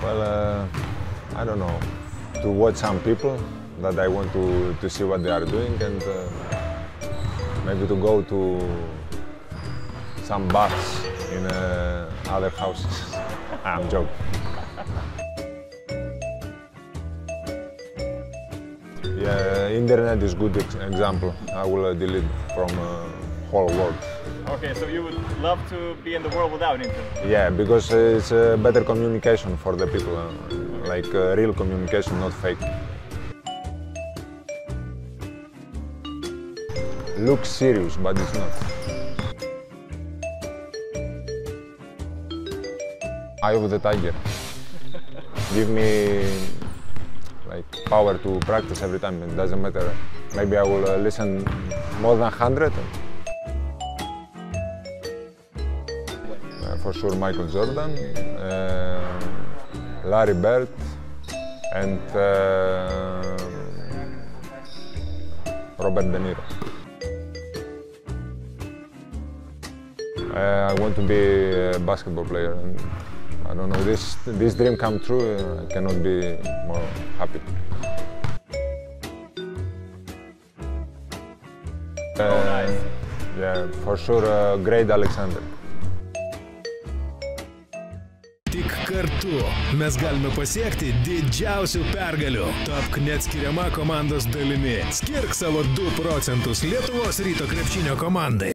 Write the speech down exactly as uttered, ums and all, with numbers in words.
Well, uh, I don't know. To watch some people that I want to, to see what they are doing, and uh, maybe to go to some baths in uh, other houses. I'm joking. Yeah, internet is good ex example. I will uh, delete from uh, whole world. Okay, so you would love to be in the world without internet? Yeah, because it's uh, better communication for the people, uh, like uh, real communication, not fake. Looks serious, but it's not. Eye of the tiger. Give me like power to practice every time. It doesn't matter. Maybe I will uh, listen more than one hundred. Uh, for sure, Michael Jordan, uh, Larry Bird, and uh, Robert De Niro. Uh, I want to be a basketball player. And I don't know, this, this dream come true, uh, I cannot be more happy. Oh, uh, nice. Yeah, for sure, uh, Great Alexander. Tik kartu mes galime pasiekti didžiausių pergalių. Tapk neatskiriama komandos dalimi. Skirk savo du procentus Lietuvos Ryto krepšinio komandai.